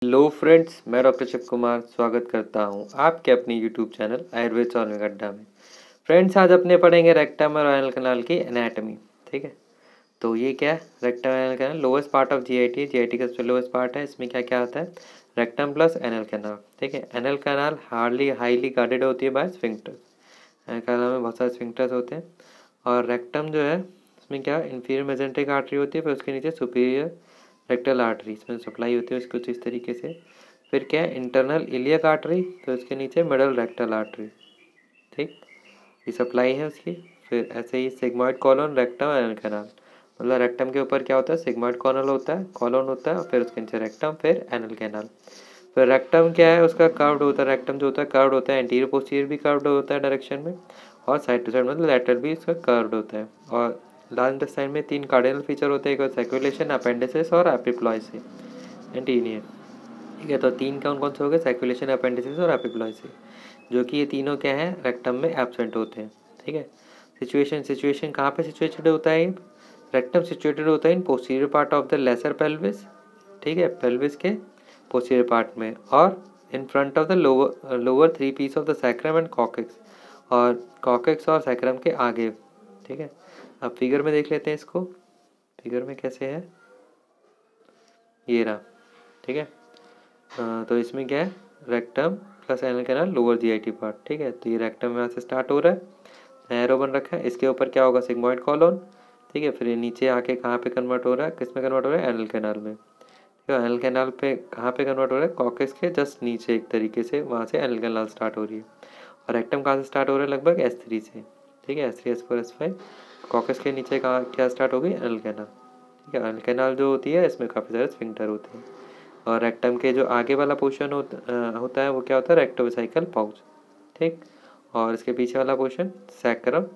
Hello friends, मैं doctor Shiv Kumar स्वागत करता हूं आपके अपनी यूट्यूब चैनल आयुर्वेद सॉल्व गड्ढा में। फ्रेंड्स, आज अपने पढ़ेंगे रेक्टम और एनल कैनाल की एनाटॉमी। ठीक है, तो ये क्या है? Rectum anal canal lowest part of GIT. GIT का सबसे लोएस्ट पार्ट है। इसमें क्या क्या आता है? Rectum plus anal canal. ठीक है, एनल कैनाल हाईली गार्डेड होती है बाय स्फिंक्टर्स। एनल कैनाल में बहुत सारे स्फिंक्टर्स होते हैं। और रेक्टम जो है इसमें क्या इंफीरियर मेजेंट्रिक आर्टरी होती है, फिर उसके नीचे सुपीरियर रेक्टल आर्टरी, इसमें सप्लाई होती है उसको कुछ इस तरीके से। फिर क्या है? इंटरनल इलियक आर्टरी, तो इसके नीचे मिडल रेक्टल आर्टरी। ठीक, ये सप्लाई है उसकी। फिर ऐसे ही sigmoid colon, rectum anal canal. मतलब रेक्टम के ऊपर क्या होता है? सिग्मॉइड कॉलन होता है, कॉलन होता है, और फिर उसके नीचे रेक्टम, फिर एनल कैनाल। फिर रेक्टम क्या है? उसका कर्व्ड होता है। रेक्टम जो होता है कर्व्ड होता है, एंटीरियर पोस्टीरियर भी कर्व्ड होता है डायरेक्शन में, और साइड टू साइड मतलब लेटरल भी इसका कर्व्ड होता है। और लार्ज इंटेस्टाइन में 3 कार्डिनल फीचर होते हैं, एक सर्कुलेशन, अपेंडिसेस और एपिप्लॉयसी एंटीनियर। ठीक है, तो 3 कौन कौन से हो गए? सर्कुलेशन, अपेंडिसेस और एपिप्लॉयसी, जो कि ये तीनों क्या है? रेक्टम में एब्सेंट होते हैं। ठीक है, सिचुएशन कहाँ पे सिचुएटेड होता है? रेक्टम सिचुएटेड होता है in posterior part of the lesser pelvis. ठीक है, पेल्विस के पोस्टीरियर पार्ट में, और in front of the lower 3 piece of the sacrum and coccyx, और कॉकेक्स और सैक्रम के आगे। ठीक है, अब फिगर में देख लेते हैं इसको। फिगर में कैसे है? ये रहा। ठीक है, तो इसमें क्या है? Rectum plus anal canal lower GIT part. ठीक है, तो ये रेक्टम यहाँ से स्टार्ट हो रहा है, एरो बन रखा है, इसके ऊपर क्या होगा? Sigmoid colon. ठीक है, फिर ये नीचे आके कहाँ पे कन्वर्ट हो रहा है? किस में कन्वर्ट हो रहा है? एनल कैनाल में। ठीक है, एनल कैनाल पे कहाँ पे कन्वर्ट हो रहा है? कॉकेक्स के जस्ट नीचे एक तरीके से, वहाँ से एनल कैनाल स्टार्ट हो रही है। और रेक्टम कहाँ से स्टार्ट हो रहा है? लगभग S3 से। ठीक है, S3 S4 S5। कॉकेक्स के नीचे कहाँ क्या स्टार्ट हो गई? Anal canal. ठीक है, एनल कैनाल जो होती है इसमें काफ़ी सारे स्फिंक्टर होते हैं। और रेक्टम के जो आगे वाला पोर्शन होता है वो क्या होता है? Rectovesical pouch. ठीक, और इसके पीछे वाला पोर्शन सैक्रम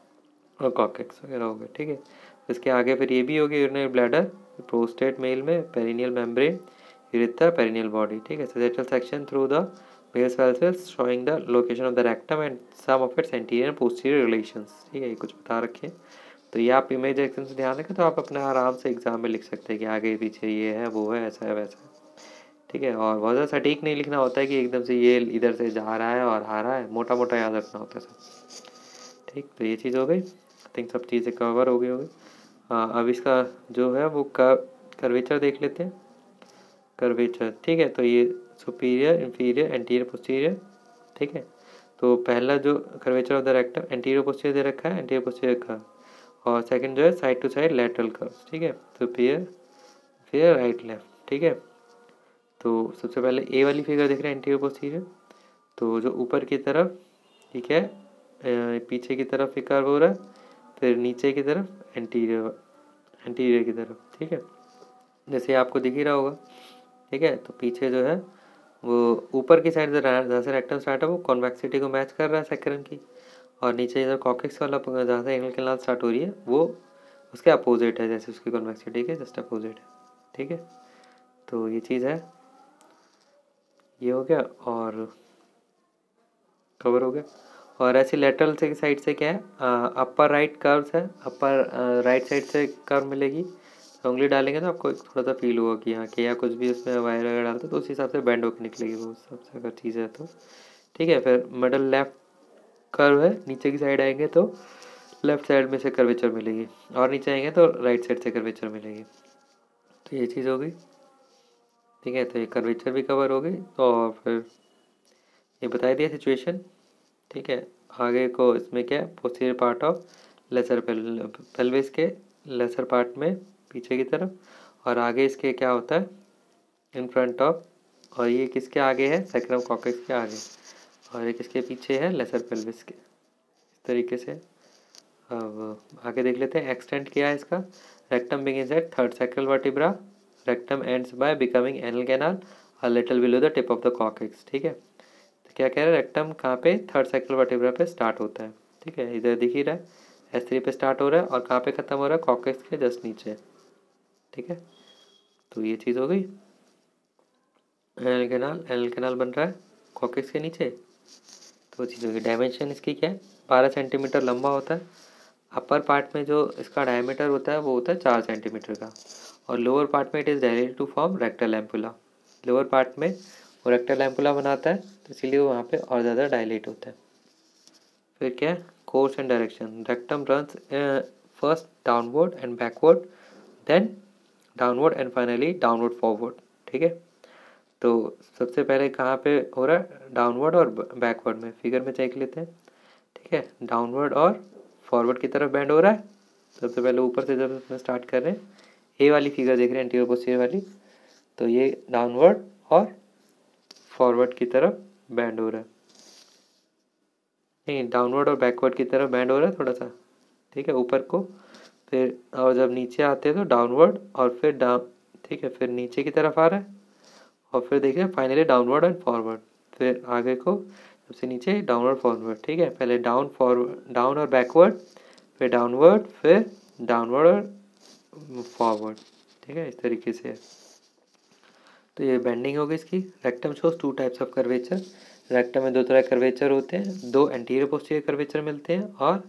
और कॉकेक्स वगैरह हो गए। ठीक है, इसके आगे फिर ये भी होगी यूरिनरी ब्लैडर, प्रोस्टेट मेल में, perineal membrane, urethra, perineal body. ठीक है, sagittal section through the Base cells showing the location of the rectum and some of its anterior and posterior relations। ठीक है, ये कुछ बता रखे हैं। तो ये आप इमेज एक्शन से ध्यान रखें तो आप अपने आराम से एग्जाम में लिख सकते हैं कि आगे पीछे ये है, वो है, ऐसा है, वैसा है। ठीक है, और बहुत ज़्यादा सटीक नहीं लिखना होता है कि एकदम से ये इधर से जा रहा है और आ रहा है, मोटा मोटा याद रखना होता है सब। ठीक, तो ये चीज़ हो गई। आई थिंक सब चीज़ें कवर हो गई होगी। हाँ, अब इसका जो है वो कर्वेचर देख लेते हैं। कर्वेचर, ठीक है, तो ये सुपीरियर, इंफीरियर, एंटीरियर, पोस्टीरियर। ठीक है, तो पहला जो curvature of the rectum anterior posterior दे रखा है, एंटीरियर पोस्टीरियर का, और सेकंड जो है side to side lateral curves. ठीक है, सुपीरियर, फिर राइट लेफ्ट। ठीक है, तो सबसे पहले ए वाली फिगर देख रहे हैं, एंटीरियर पोस्टीरियर। तो जो ऊपर की तरफ, ठीक है, पीछे की तरफ एक कर्व हो रहा है, फिर नीचे की तरफ एंटीरियर, एंटीरियर की तरफ। ठीक है, जैसे आपको दिख ही रहा होगा। ठीक है, तो पीछे जो है वो ऊपर की साइड जहाँ से रेक्टम स्टार्ट है वो कॉन्वेक्सिटी को मैच कर रहा है सैक्रम की, और नीचे इधर कॉकेक्स वाला जहाँ से एंगल कैनाल स्टार्ट हो रही है वो उसके अपोजिट है, जैसे उसकी कॉन्वेक्सिटी के जस्ट अपोजिट है। ठीक है, तो ये चीज़ है, ये हो गया और कवर हो गया। और ऐसे लेटरल से साइड से क्या है? अपर राइट कर्व्स है, अपर राइट साइड से कर्व मिलेगी। तो उंगली डालेंगे तो आपको थोड़ा सा फील होगा कि हाँ कि या कुछ भी उसमें वायर वगैरह डालते तो उस हिसाब से बैंड होकर निकलेगी वो सबसे अगर चीज़ है तो। ठीक है, फिर मिडल लेफ्ट कर्व है, नीचे की साइड आएंगे तो लेफ्ट साइड में से कर्वेचर मिलेगी, और नीचे आएंगे तो राइट साइड से कर्वेचर मिलेगी। तो ये चीज़ हो गई। ठीक है, तो ये कर्वेचर भी कवर हो गई, और फिर ये बता दिया सिचुएशन। ठीक है, आगे को इसमें क्या है? Posterior part of lesser pelvis के लेसर पार्ट में पीछे की तरफ, और आगे इसके क्या होता है? इन फ्रंट ऑफ, और ये किसके आगे है? सैक्रम कॉकेक्स के आगे, और ये किसके पीछे है? लेसर पेल्विस के। इस तरीके से अब आगे देख लेते हैं एक्सटेंट क्या है इसका। Rectum begins at third sacral vertebra, rectum ends by becoming anal canal a little below the tip of the coccyx. ठीक है, तो क्या कह रहे हैं? रेक्टम कहाँ पे? थर्ड सैक्रल वर्टिब्रा पे स्टार्ट होता है। ठीक है, इधर दिख ही रहा है, S3 पे स्टार्ट हो रहा है, और कहाँ पे ख़त्म हो रहा है? कॉकेक्स के जस्ट नीचे। ठीक है, तो ये चीज़ हो गई। एनल कैनाल बन रहा है कॉकेक्स के नीचे, तो चीज़ होगी। डायमेंशन इसकी क्या है? 12 सेंटीमीटर लंबा होता है। अपर पार्ट में जो इसका डायमीटर होता है वो होता है 4 सेंटीमीटर का, और लोअर पार्ट में it is direct to form rectal ampulla. Lower part में वो रेक्टल एम्पुला बनाता है, तो इसीलिए वो वहाँ पे और ज़्यादा डायलेट होता है। फिर क्या है, course and direction. Rectum runs first downward and backward, then downward and finally downward forward. ठीक है, तो सबसे पहले कहाँ पे हो रहा है, डाउनवर्ड और बैकवर्ड में। फिगर में चेक लेते हैं। ठीक है, डाउनवर्ड और फॉरवर्ड की तरफ बेंड हो रहा है। सबसे पहले ऊपर से जब इसमें स्टार्ट कर रहे हैं, ए वाली फिगर देख रहे हैं एंटीरियर पोस्टीरियर वाली, तो ये डाउनवर्ड और फॉरवर्ड की तरफ बेंड हो रहा है, नहीं डाउनवर्ड और बैकवर्ड की तरफ बेंड हो रहा है थोड़ा सा। ठीक है, ऊपर को, फिर और जब नीचे आते हैं तो डाउनवर्ड और फिर डाउन। ठीक है, फिर नीचे की तरफ आ रहा है और फिर देखिए फाइनली डाउनवर्ड एंड फॉरवर्ड। फिर आगे को सबसे नीचे डाउनवर्ड फॉरवर्ड। ठीक है, पहले डाउन फॉरवर्ड, डाउन और बैकवर्ड, फिर डाउनवर्ड, फिर डाउनवर्ड और फॉरवर्ड। ठीक है, इस तरीके से है। तो ये बेंडिंग होगी इसकी। Rectum shows two types of curvature. Rectum में दो तरह कर्वेचर होते हैं, दो एंटीरियर पोस्टीरियर कर्वेचर मिलते हैं और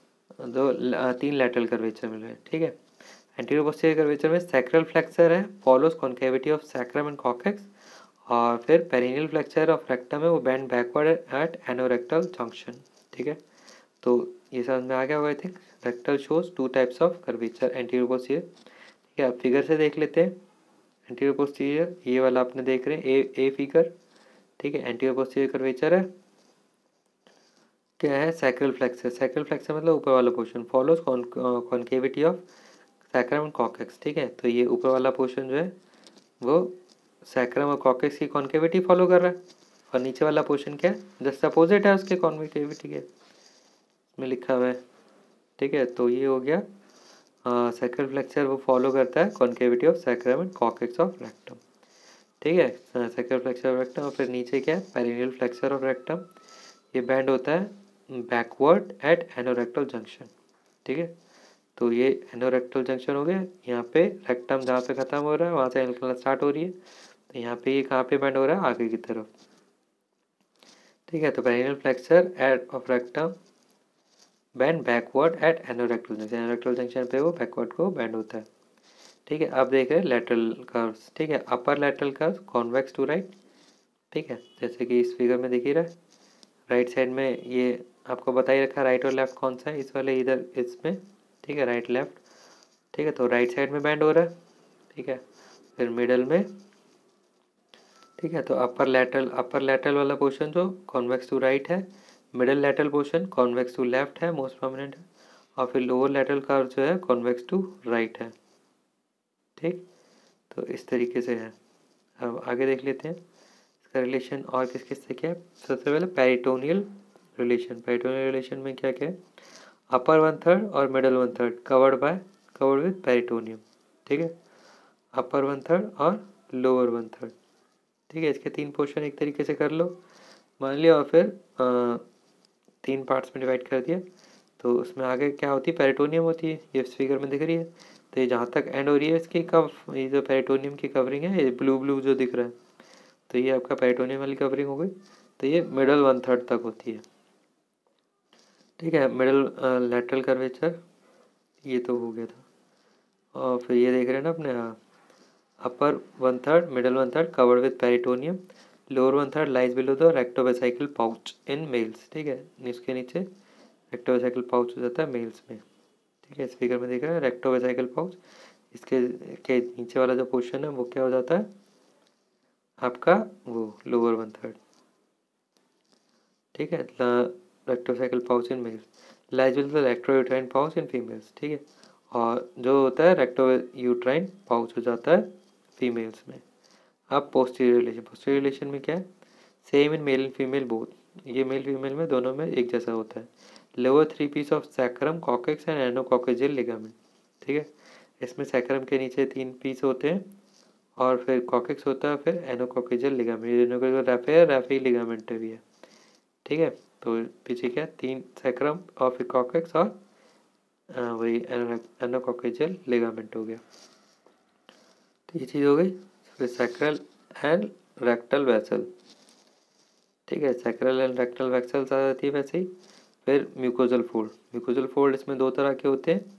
तीन लैटरल कर्वेचर मिल रहे हैं। ठीक है, एंटीरियर पोस्टीरियर कर्वेचर में सैक्रल फ्लेक्सर है, follows concavity of sacrum and coccyx, और फिर पेरिनियल फ्लेक्चर ऑफ रेक्टम है वो bend backward at anorectal junction. ठीक है, तो ये समझ में आ गया होगा I think. Rectal shows two types of curvature anterior posterior. ठीक है, अब फिगर से देख लेते हैं। एंटीरियर पोस्टीरियर ये वाला आपने देख रहे हैं, ए फिगर। ठीक है, एंटीरियर पोस्टीरियर कर्वेचर है, क्या है, सैक्रल फ्लेक्सर। सैक्रल फ्लेक्सर मतलब ऊपर वाला portion, follows concavity of sacrum and coccyx. ठीक है, तो ये ऊपर वाला पोर्शन जो है वो सैक्रम और कॉकेक्स की कॉन्केविटी फॉलो कर रहा है, और नीचे वाला पोर्शन क्या है, जस्ट अपोजिट है उसके कॉन्केविटी के, में लिखा हुआ है। ठीक है, तो ये हो गया सैक्रल फ्लेक्सर, वो फॉलो करता है concavity of sacrum and coccyx of rectum. ठीक है, सैक्रल फ्लेक्सर ऑफ रेक्टम। और फिर नीचे क्या है, पेरिनियल फ्लेक्सर ऑफ रेक्टम, ये बैंड होता है बैकवर्ड एट एनोरेक्टल जंक्शन। ठीक है, तो ये एनोरेक्टल जंक्शन हो गया। यहाँ पे रेक्टम जहाँ पे ख़त्म हो रहा है वहाँ से निकलना स्टार्ट हो रही है, तो यहाँ पे ये कहाँ पे बैंड हो रहा है, आगे की तरफ। ठीक है, तो perineal flexure at of rectum bend backward at anorectal junction. Anorectal junction पे वो बैकवर्ड को बैंड होता है। ठीक है, अब देख रहे हैं लेटरल कर्व्स। ठीक है, upper lateral curves convex to right. ठीक है, जैसे कि इस फिगर में दिख ही रहा है, राइट साइड में ये आपको बता ही रखा राइट और लेफ्ट कौन सा है, इस वाले इधर इसमें। ठीक है, राइट लेफ्ट। ठीक है, तो राइट साइड में बैंड हो रहा है। ठीक है, फिर मिडल में। ठीक है, तो अपर लेटरल वाला पोर्शन जो कॉन्वेक्स टू राइट है, middle lateral portion convex to left है, मोस्ट प्रोमिनेंट है, और फिर लोअर लेटरल कर्व जो है कॉन्वेक्स टू राइट है। ठीक, तो इस तरीके से है। अब आगे देख लेते हैं इसका रिलेशन और किस किस से क्या है। सबसे पहले पेरिटोनियल रिलेशन। पेरिटोनियल रिलेशन में क्या क्या है, अपर 1/3 और मिडल 1/3 कवर्ड विद पेरिटोनियम। ठीक है, अपर 1/3 और लोअर 1/3। ठीक है, इसके तीन पोर्शन एक तरीके से कर लो, मान लिया, और फिर तीन पार्ट्स में डिवाइड कर दिया। तो उसमें आगे क्या होती है, पेरिटोनियम होती है, ये इस फिगर में दिख रही है। तो ये जहाँ तक एंड हो रही है इसकी ये जो पेरिटोनियम की कवरिंग है, ये ब्लू जो दिख रहा है, तो ये आपका पेरिटोनियम वाली कवरिंग हो गई। तो ये मिडल 1/3 तक होती है। ठीक है, मिडल लेटरल कर्वेचर ये तो हो गया था। और फिर ये देख रहे हैं ना अपने, हाँ, upper 1/3 middle 1/3 covered with peritoneum, lower 1/3 lies below the rectovesical pouch in males. ठीक है, इसके नीचे रेक्टोवेसाइकल पाउच हो जाता है मेल्स में। ठीक है, इस फिगर में देख रहे हैं रेक्टोवेसाइकल पाउच, इसके के नीचे वाला जो पोर्शन है वो क्या हो जाता है आपका, वो लोअर 1/3। ठीक है, rectovesical pouch in males, lies below the rectouterine pouch in females. ठीक है, और जो होता है रेक्टोयूट्राइन पाउच हो जाता है फीमेल्स में। अब पोस्टीरियर रिलेशन में क्या है, same in male and female both, ये मेल फीमेल में दोनों में एक जैसा होता है। Lower 3 piece of sacrum coccyx and anococcygeal ligament. ठीक है, इसमें सैक्रम के नीचे 3 पीस होते हैं, और फिर कॉकेक्स होता है, फिर एनोकॉकेजियल लिगामेंट, ये दोनों का रैफी लिगामेंट भी है। ठीक है, तो पीछे क्या है, 3 सैक्रम और फिर कॉकेक्स और वही एनोकॉकेजियल लिगामेंट हो गया। तो ये चीज़ हो गई। फिर सैक्रल एंड रेक्टल वेसल। ठीक है, सैक्रल एंड रेक्टल वेसल्स आ जाती है वैसे ही। फिर म्यूकोजल फोल्ड इसमें दो तरह के होते हैं,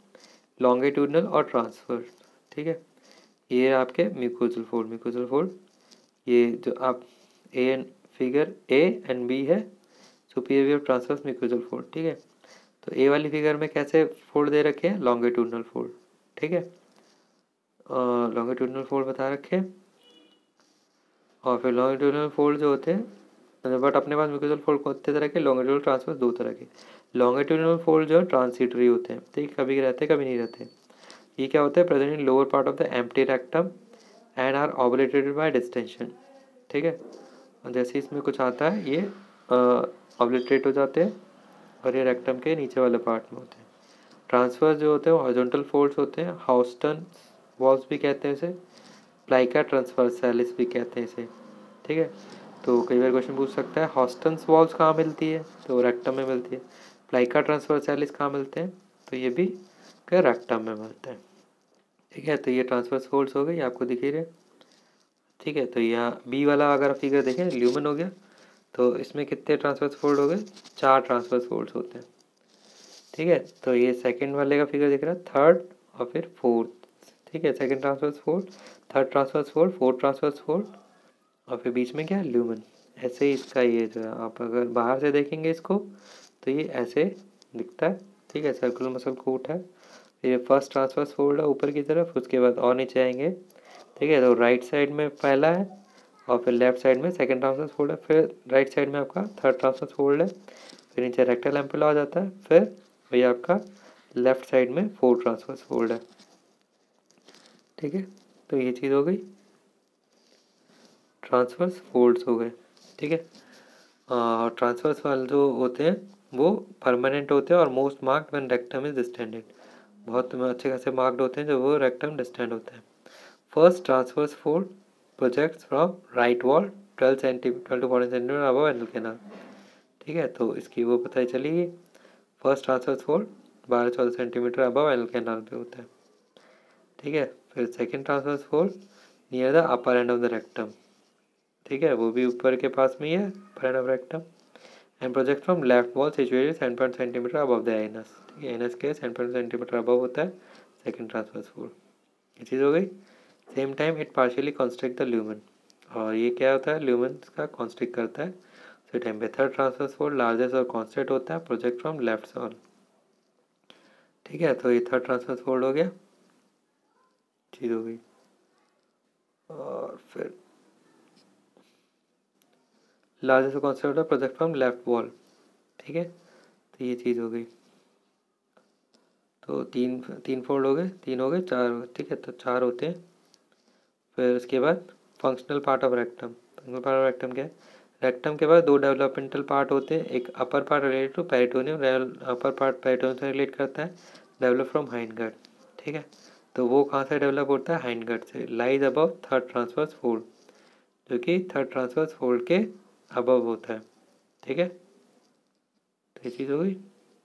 लॉन्गिट्यूडनल और ट्रांसफर। ठीक है, ये आपके म्यूकोजल फोल्ड ये जो आप A and figure A and B है सुपीरियर ट्रांसवर्स म्यूकोजल फोल्ड, ठीक है। तो ए वाली फिगर में कैसे फोल्ड दे रखे हैं, लॉन्गिट्यूडनल फोल्ड, ठीक है, लॉन्गिट्यूडनल फोल्ड बता रखे हैं। और फिर लॉन्गिट्यूडनल फोल्ड जो होते हैं, बट अपने पास म्यूकोजल फोल्ड कितने तरह के, लॉन्गिट्यूडनल ट्रांसवर्स दो तरह के। लॉन्गिट्यूडनल फोल्ड जो है ट्रांसिटरी होते हैं, ठीक, कभी रहते कभी नहीं रहते। ये क्या होता है, present in lower part of the empty rectum and are obliterated by distension, ठीक है। और जैसे इसमें कुछ आता है ये ऑब्लिटरेट हो जाते हैं और ये रेक्टम के नीचे वाले पार्ट में होते हैं। ट्रांसफर जो होते हैं वो हॉरिजॉन्टल फोल्ड्स होते हैं, हाउस्टन वॉल्स भी कहते हैं इसे, प्लाइका ट्रांसवर्सैलिस भी कहते हैं इसे, ठीक है। तो कई बार क्वेश्चन पूछ सकता है हॉस्टन्स वॉल्स कहाँ मिलती है, तो रेक्टम में मिलती है। प्लाइका ट्रांसवर्सैलिस कहाँ मिलते हैं, तो ये भी रेक्टम में मिलते हैं, ठीक है। तो ये ट्रांसवर्स फोल्ड्स हो गई, आपको दिख ही रहे, ठीक है। तो यहाँ बी वाला अगर फिगर देखें ल्यूमन हो गया, तो इसमें कितने ट्रांसवर्स फोल्ड हो गए, 4 ट्रांसवर्स फोल्ड्स होते हैं, ठीक है। तो ये सेकंड वाले का फिगर दिख रहा है, थर्ड और फिर फोर्थ, ठीक है। Second transverse fold, third transverse fold, fourth transverse fold और फिर बीच में क्या है, ल्यूमन। ऐसे ही इसका ये जो है, आप अगर बाहर से देखेंगे इसको तो ये ऐसे दिखता है, ठीक है, सर्कुलर मसल कोट है। फिर फर्स्ट ट्रांसवर्स फोल्ड है ऊपर की तरफ, उसके बाद और नीचे आएंगे, ठीक है। तो राइट साइड में पहला है और फिर लेफ्ट साइड में सेकंड ट्रांसवर्स फोल्ड है, फिर राइट साइड में आपका थर्ड ट्रांसवर्स फोल्ड है, फिर नीचे रेक्टल एम्पुला आ जाता है, फिर वही आपका लेफ्ट साइड में 4 ट्रांसवर्स फोल्ड है, ठीक है। तो ये चीज़ हो गई, ट्रांसवर्स फोल्ड्स हो गए, ठीक है। ट्रांसवर्स वाले जो होते हैं वो परमानेंट होते हैं और most marked when rectum is distended, बहुत अच्छे खासे मार्क्ड होते हैं जब वो रेक्टम डिस्टेंड होता है। First transverse fold projects from right wall 12 to 14 centimetre above anal canal, ठीक है। तो इसकी वो पता चली, first transverse fold 12-14 centimetre above anal canal पे होता है, ठीक है। फिर second transverse fold near the upper end of the rectum, ठीक है, वो भी ऊपर के पास में ही है, upper end of rectum, and project from left wall situated 7 centimetre above the anus, ठीक है। एनस के 7 सेंटीमीटर अबव होता है सेकंड ट्रांसवर्स फोल्ड, ये चीज़ हो गई। Same time it partially constrict the lumen, और ये क्या होता है, ल्यूमन का कॉन्स्ट्रिक्ट करता है। सो टाइम पे थर्ड ट्रांसवर्स फोल्ड लार्जेस्ट और कॉन्स्टेंट होता है, प्रोजेक्ट फ्रॉम लेफ्ट वॉल, ठीक है। तो ये थर्ड ट्रांसवर्स फोल्ड हो गया, चीज़ हो गई। और फिर लार्जेस्ट और कॉन्स्टेंट होता है, प्रोजेक्ट फ्रॉम लेफ्ट वॉल, ठीक है। तो ये चीज़ हो गई। तो तीन तीन फोल्ड हो गए, तीन हो गए, चार, ठीक है। तो 4 होते हैं। फिर उसके बाद functional part of rectum, functional part of rectum क्या है, रेक्टम के बाद 2 डेवलपमेंटल पार्ट होते हैं, एक upper part related to peritoneum, upper part peritoneum से रिलेट करता है, डेवलप फ्रॉम हाइंड गट, ठीक है। तो वो कहाँ से डेवलप होता है, हाइंड गट से, lies above third transverse fold, जो कि थर्ड ट्रांसवर्स फोल्ड के अबव होता है, ठीक है। तो ये चीज़ हो गई।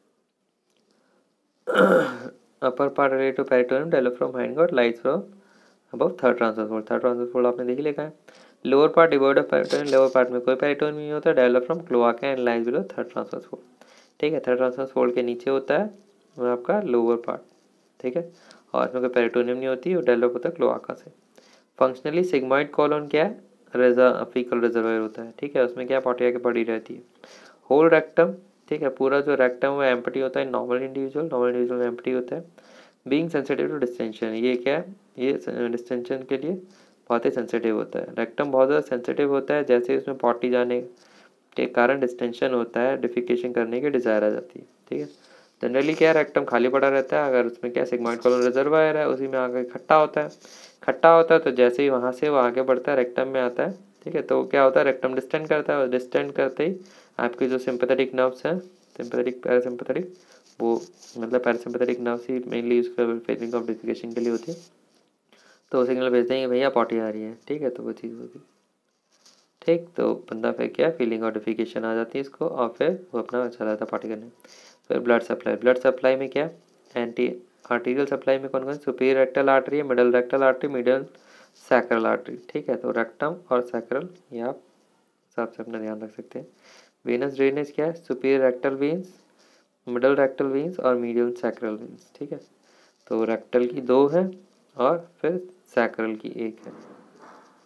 Upper part related to peritoneum develop from hind gut, lies from above third transverse fold, third transverse fold आपने देख लिखा है। Lower part devoid of peritoneum, lower part में कोई पेरिटोनियम नहीं होता, develop from cloaca and lies below third transverse fold, ठीक है। थर्ड ट्रांसवर्स फोल्ड के नीचे होता है वो आपका लोअर पार्ट, ठीक है, और इसमें कोई पेरिटोनियम नहीं होती, वो डेवलप होता है क्लोआका से। फंक्शनली सिग्मॉइड कॉलोन क्या है, फीकल रिजर्वायर होता है, ठीक है, उसमें क्या पॉटी आके पड़ी रहती है। होल रेक्टम, ठीक है, पूरा जो रेक्टम वो एम्प्टी होता है, नॉर्मल इंडिविजुअल में एम्प्टी होता है। बीइंग सेंसिटिव टू डिस्टेंशन, ये क्या है, ये डिस्टेंशन के लिए बहुत ही सेंसिटिव होता है। रेक्टम बहुत ज़्यादा सेंसिटिव होता है, जैसे उसमें पॉटी जाने के कारण डिस्टेंशन होता है, डिफिकेशन करने की डिज़ायर आ जाती है, ठीक है। जनरली क्या है, रेक्टम खाली पड़ा रहता है, अगर उसमें क्या सिग्मॉइड कॉलोन रिजर्वायर है, उसी में आगे खट्टा होता है, तो जैसे ही वहाँ से वो आगे बढ़ता है रेक्टम में आता है, ठीक है। तो क्या होता है, रेक्टम डिस्टेंड करता है, और डिस्टेंड करते ही आपके जो सिंपैथेटिक नर्व्स हैं, सिंपैथेटिक पैरासिम्पैथेटिक, वो मतलब पैरासिम्पैथेटिक नर्व्स ही मेनली उसका फीलिंग ऑफ डिफिकेशन के लिए होती है, तो सिग्नल भेजते हैं कि भैया पॉटी आ रही है, ठीक है। तो वो चीज़ होती है, ठीक। तो बंदा फिर क्या, फीलिंग ऑफ डिफिकेशन आ जाती है इसको, और फिर वो अपना चला जाता है पॉटी करने। फिर ब्लड सप्लाई में क्या, एंटी आर्टीरियल सप्लाई में कौन कौन, सुपीरियर रेक्टल आर्टरी है, middle rectal artery, middle sacral artery, ठीक है। तो रेक्टम और सैक्रल ये आप हिसाब से अपना ध्यान रख सकते हैं। वेनस ड्रेनेज क्या है, superior rectal veins, middle rectal veins और मीडियल सैक्रल वेन्स, ठीक है। तो रेक्टल की 2 है और फिर सैक्रल की 1 है।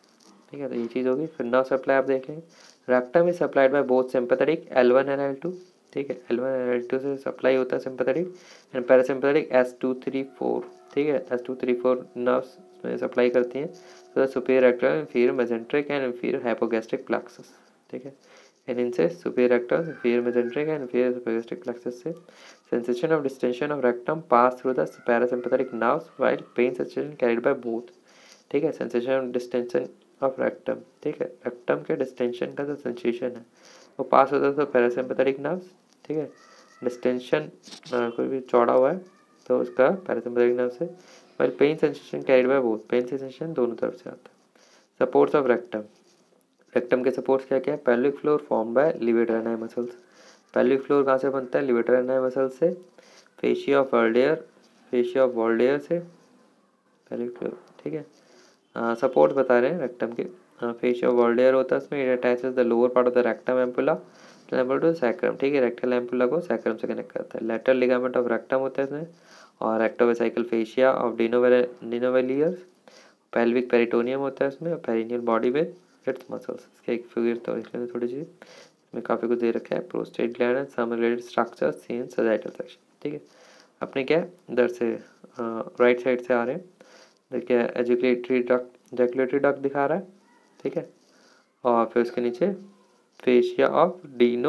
ठीक है, तो ये चीज़ होगी। फिर नर्व सप्लाई आप देख लेंगे, rectum is supplied by both sympathetic L1 and L2, ठीक है, L1 एंड L2 से सप्लाई होता है सिंपैथेटिक एंड पैरासिम्पैथेटिक S234, ठीक है, S234 नर्व्स में सप्लाई करती हैं, तो superior rectum, inferior mesenteric and inferior hypogastric plexus, ठीक है, एंड इनसे superior rectum, inferior mesenteric and inferior hypogastric plexus से sensation of distension of rectum pass through the parasympathetic nerves while pain sensation carried by both, ठीक है, sensation of distension of rectum, ठीक है, rectum के distension का जो sensation है वो पास होता है तो पैरासिम्पैथेटिक नर्व्स, ठीक है, डिस्टेंशन कोई भी चौड़ा हुआ है तो उसका पैरासिम्पैथेटिक नर्व से, while pain sensation carried by both, pain sensation दोनों तरफ से आता है। सपोर्ट्स ऑफ रेक्टम, रेक्टम के सपोर्ट्स क्या क्या है, pelvic floor form by levator ani muscles, pelvic floor कहाँ से बनता है, लिवेटर एनाई मसल से, fascia of Waldeyer, fascia of Waldeyer से पेल्विक फ्लोर, ठीक है, सपोर्ट बता रहे हैं रेक्टम के, फेशिया वॉल्डेयर होता है उसमें, it attaches the lower part of the rectum ampulla to sacrum, ठीक है, रेक्टल एम्पुला को सैक्रम से कनेक्ट करता है। लेटरल लिगामेंट ऑफ रेक्टम होता है इसमें, और rectovesical fascia of Denonvilliers, pelvic peritoneum होता है इसमें, perineal body with its muscles, इसके एक फिगर तो इसलिए थोड़ी सी इसमें काफ़ी कुछ दे रखा है, prostate gland and some related structure seen sagittal section, ठीक है, अपने क्या इधर से राइट साइड से आ रहे हैं, देखिए एजुकेटरी डक्ट दिखा रहा है, ठीक है, और फिर उसके नीचे फेशिया ऑफ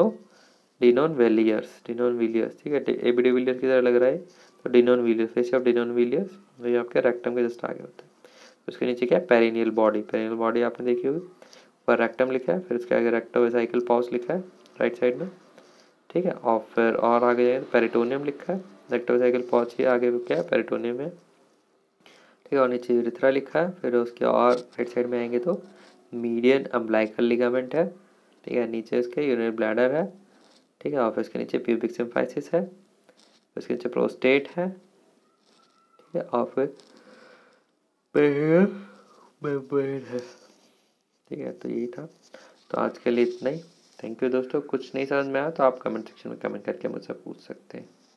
डिनोन वेलियर्स, ठीक है, एबिडिविलियर्स की तरह लग रहा है, तो Denonvilliers, fascia of Denonvilliers ये आपके रेक्टम के जस्ट आगे होता है। उसके नीचे क्या है, पेरिनियल बॉडी आपने देखी होगी, ऊपर रेक्टम लिखा है, फिर उसके आगे रेक्टोवेसाइकल पाउच लिखा है राइट साइड में, ठीक है, और फिर और आगे जाए पेरिटोनियम लिखा है, रेक्टोवेसाइकल पाउच ही आगे क्या है, पेरिटोनियम है, ठीक है, और नीचे यूरिथ्रा लिखा है, फिर उसके और राइट साइड में आएंगे तो मीडियन अम्बिलिकल लिगामेंट है, ठीक है, नीचे उसके यूरिनरी ब्लैडर है, ठीक है, और फिर उसके नीचे प्यूबिक सिम्फाइसिस है, उसके नीचे प्रोस्टेट है, ठीक है, और फिर मेम्ब्रेन है, ठीक है, तो यही था, तो आज के लिए इतना ही। थैंक यू दोस्तों, कुछ नहीं समझ में आया तो आप कमेंट सेक्शन में कमेंट करके मुझसे पूछ सकते हैं।